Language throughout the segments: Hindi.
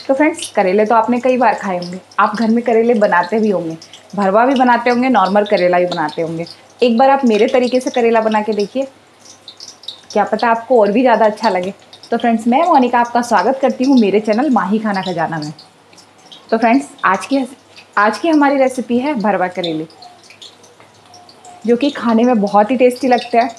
तो फ्रेंड्स, करेले तो आपने कई बार खाए होंगे, आप घर में करेले बनाते भी होंगे, भरवा भी बनाते होंगे, नॉर्मल करेला भी बनाते होंगे। एक बार आप मेरे तरीके से करेला बना के देखिए, क्या पता आपको और भी ज़्यादा अच्छा लगे। तो फ्रेंड्स, मैं मोनिका आपका स्वागत करती हूँ मेरे चैनल माही खाना खजाना में। तो फ्रेंड्स, आज की हमारी रेसिपी है भरवा करेले, जो कि खाने में बहुत ही टेस्टी लगते हैं।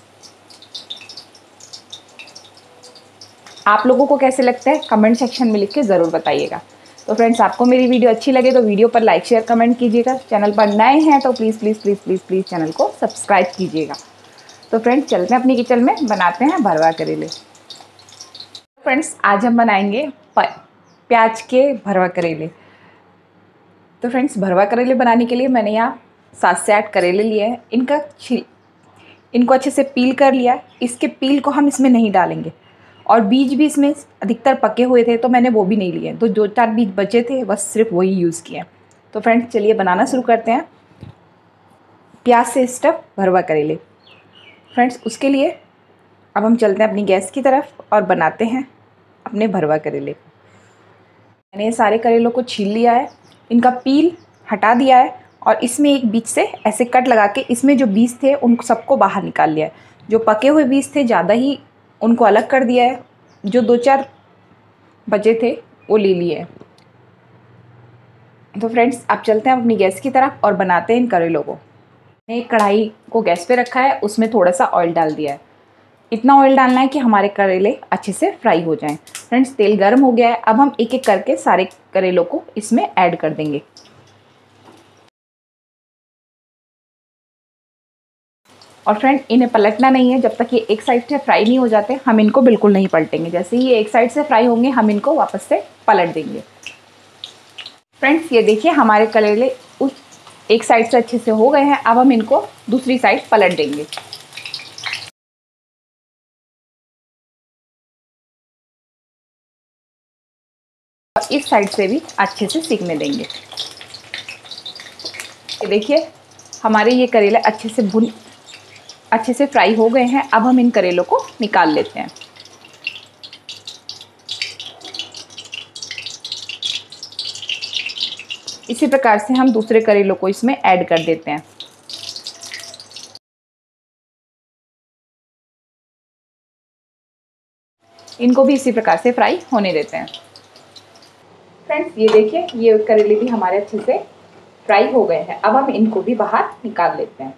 आप लोगों को कैसे लगते हैं कमेंट सेक्शन में लिख के ज़रूर बताइएगा। तो फ्रेंड्स, आपको मेरी वीडियो अच्छी लगे तो वीडियो पर लाइक शेयर कमेंट कीजिएगा। चैनल पर नए हैं तो please please please please please channel को सब्सक्राइब कीजिएगा। तो फ्रेंड्स, चलते हैं अपनी किचन में, बनाते हैं भरवा करेले। फ्रेंड्स, आज हम बनाएंगे प्याज के भरवा करेले। तो फ्रेंड्स, भरवा करेले बनाने के लिए मैंने यहाँ 7 से 8 करेले लिए हैं। इनको अच्छे से पील कर लिया। इसके पील को हम इसमें नहीं डालेंगे, और बीज भी इसमें अधिकतर पके हुए थे तो मैंने वो भी नहीं लिए, तो 2-4 बीज बचे थे, बस सिर्फ वही यूज़ किए। तो फ्रेंड्स, चलिए बनाना शुरू करते हैं प्याज से स्टफ भरवा करेले। फ्रेंड्स, उसके लिए अब हम चलते हैं अपनी गैस की तरफ और बनाते हैं अपने भरवा करेले। मैंने ये सारे करेलों को छील लिया है, इनका पील हटा दिया है, और इसमें एक बीज से ऐसे कट लगा के इसमें जो बीज थे उन सबको बाहर निकाल लिया है। जो पके हुए बीज थे ज़्यादा ही उनको अलग कर दिया है, जो 2-4 बचे थे वो ले लिए हैं। तो फ्रेंड्स, अब चलते हैं अपनी गैस की तरफ और बनाते हैं इन करेलों को। मैंने एक कढ़ाई को गैस पे रखा है, उसमें थोड़ा सा ऑयल डाल दिया है। इतना ऑयल डालना है कि हमारे करेले अच्छे से फ्राई हो जाएं। फ्रेंड्स, तेल गर्म हो गया है, अब हम एक एक करके सारे करेलों को इसमें ऐड कर देंगे। और फ्रेंड, इन्हें पलटना नहीं है, जब तक ये एक साइड से फ्राई नहीं हो जाते हम इनको बिल्कुल नहीं पलटेंगे। जैसे ही ये एक साइड से फ्राई होंगे हम इनको वापस से पलट देंगे। फ्रेंड्स, ये देखिए हमारे करेले उस एक साइड से अच्छे से हो गए हैं। अब हम इनको दूसरी साइड पलट देंगे। और इस साइड से भी अच्छे से सिकने देंगे। ये देखिए हमारे ये करेले अच्छे से फ्राई हो गए हैं। अब हम इन करेलों को निकाल लेते हैं। इसी प्रकार से हम दूसरे करेलों को इसमें ऐड कर देते हैं। इनको भी इसी प्रकार से फ्राई होने देते हैं। फ्रेंड्स, ये देखिए ये करेले भी हमारे अच्छे से फ्राई हो गए हैं। अब हम इनको भी बाहर निकाल लेते हैं।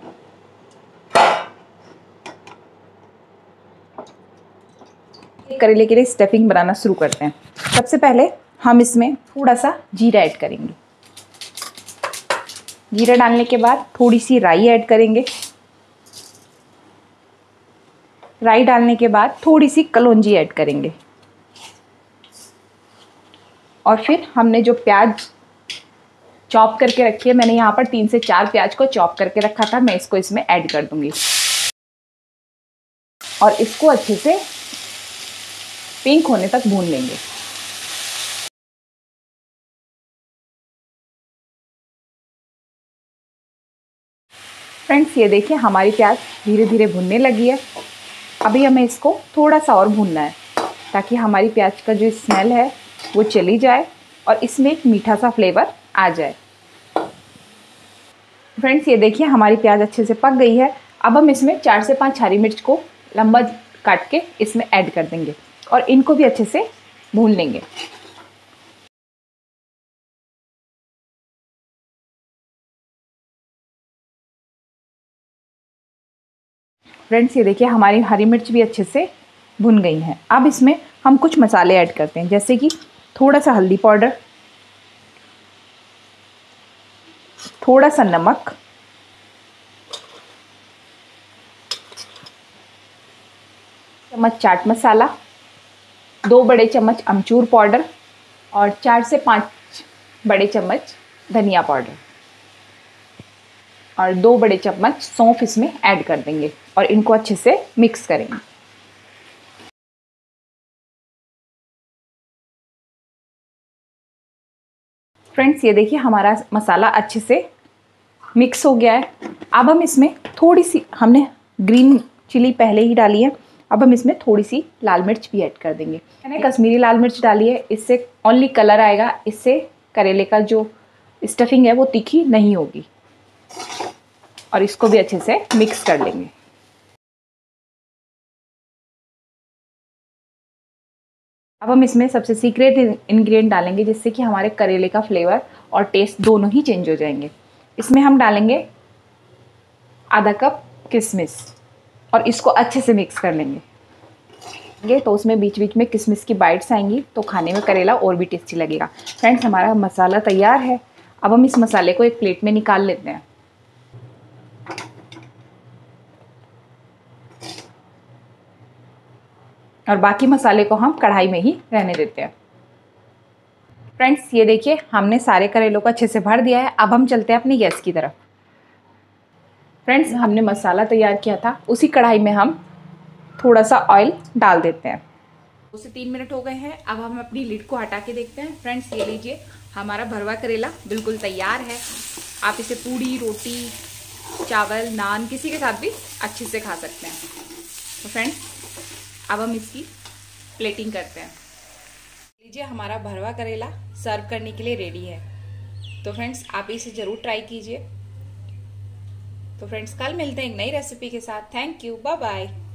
करेले के लिए स्टफिंग बनाना शुरू करते हैं। सबसे पहले हम इसमें थोड़ा सा जीरा ऐड करेंगे। जीरा डालने के बाद थोड़ी सी राई ऐड करेंगे। राई डालने के बाद थोड़ी सी कलौंजी ऐड करेंगे। और फिर हमने जो प्याज चॉप करके रखी है, मैंने यहाँ पर 3 से 4 प्याज को चॉप करके रखा था, मैं इसको इसमें ऐड कर दूंगी। और इसको अच्छे से पिंक होने तक भून लेंगे। फ्रेंड्स, ये देखिए हमारी प्याज धीरे धीरे भुनने लगी है। अभी हमें इसको थोड़ा सा और भूनना है, ताकि हमारी प्याज का जो स्मेल है वो चली जाए और इसमें एक मीठा सा फ्लेवर आ जाए। फ्रेंड्स, ये देखिए हमारी प्याज अच्छे से पक गई है। अब हम इसमें 4 से 5 हरी मिर्च को लंबा काट के इसमें ऐड कर देंगे और इनको भी अच्छे से भून लेंगे। फ्रेंड्स, ये देखिए हमारी हरी मिर्च भी अच्छे से भुन गई हैं। अब इसमें हम कुछ मसाले ऐड करते हैं, जैसे कि थोड़ा सा हल्दी पाउडर, थोड़ा सा नमक, चम्मच चाट मसाला, 2 बड़े चम्मच अमचूर पाउडर और 4 से 5 बड़े चम्मच धनिया पाउडर और 2 बड़े चम्मच सौंफ इसमें ऐड कर देंगे और इनको अच्छे से मिक्स करेंगे। फ्रेंड्स, ये देखिए हमारा मसाला अच्छे से मिक्स हो गया है। अब हम इसमें थोड़ी सी, हमने ग्रीन चिली पहले ही डाली है, अब हम इसमें थोड़ी सी लाल मिर्च भी ऐड कर देंगे। मैंने कश्मीरी लाल मिर्च डाली है, इससे ओनली कलर आएगा, इससे करेले का जो स्टफिंग है वो तीखी नहीं होगी। और इसको भी अच्छे से मिक्स कर लेंगे। अब हम इसमें सबसे सीक्रेट इंग्रेडिएंट डालेंगे, जिससे कि हमारे करेले का फ्लेवर और टेस्ट दोनों ही चेंज हो जाएंगे। इसमें हम डालेंगे आधा कप किशमिश और इसको अच्छे से मिक्स कर लेंगे। तो उसमें बीच बीच में किशमिश की बाइट्स आएंगी तो खाने में करेला और भी टेस्टी लगेगा। फ्रेंड्स, हमारा मसाला तैयार है। अब हम इस मसाले को एक प्लेट में निकाल लेते हैं और बाकी मसाले को हम कढ़ाई में ही रहने देते हैं। फ्रेंड्स, ये देखिए हमने सारे करेलों को अच्छे से भर दिया है। अब हम चलते हैं अपनी गैस की तरफ। फ्रेंड्स, हमने मसाला तैयार किया था, उसी कढ़ाई में हम थोड़ा सा ऑयल डाल देते हैं। 2 से 3 मिनट हो गए हैं। अब हम अपनी लिड को हटा के देखते हैं। फ्रेंड्स, ये लीजिए हमारा भरवा करेला बिल्कुल तैयार है। आप इसे पूड़ी, रोटी, चावल, नान किसी के साथ भी अच्छे से खा सकते हैं। तो फ्रेंड्स, अब हम इसकी प्लेटिंग करते हैं। लीजिए हमारा भरवा करेला सर्व करने के लिए रेडी है। तो फ्रेंड्स, आप इसे ज़रूर ट्राई कीजिए। तो फ्रेंड्स, कल मिलते हैं एक नई रेसिपी के साथ। Thank you, bye bye.